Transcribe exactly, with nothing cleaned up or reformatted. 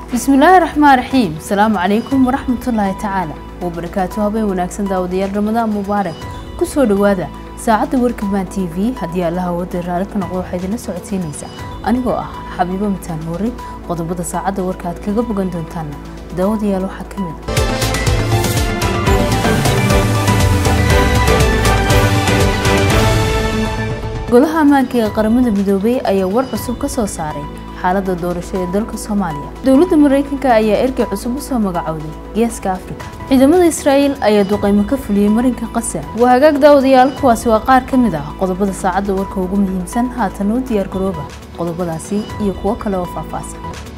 بسم الله الرحمن الرحيم. السلام عليكم ورحمة الله تعالى وبركاته. هبي وناكسن داوديال رمضان مبارك كسو دوادا ساعة وركبان تي في هدي الله ودر رالك نقول حيدنا سعتينيسا أنا هو حبيبة متان هوري قضبضة ساعة وركات كجب جندون تانا داوديال وحكمنا golaha ammaanka ee qaramada midoobay ayaa war cusub ka soo saaray xaaladda doorashada ee dalka Soomaaliya. Dawladda Mareykanka ayaa ergey cusub u soo magacowday Geeska Afrika. Ciidamada Israa'iil ayaa duqeymo ka fuliyay marinka Qasa. Waa hagaag daawadayaal kuwaasi waa qaar ka mid ah qodobada saacadda warka ugu muhiimsan haatan u diyaar garooba qodobadaasi iyo kuwa kale oo faahfaahsan.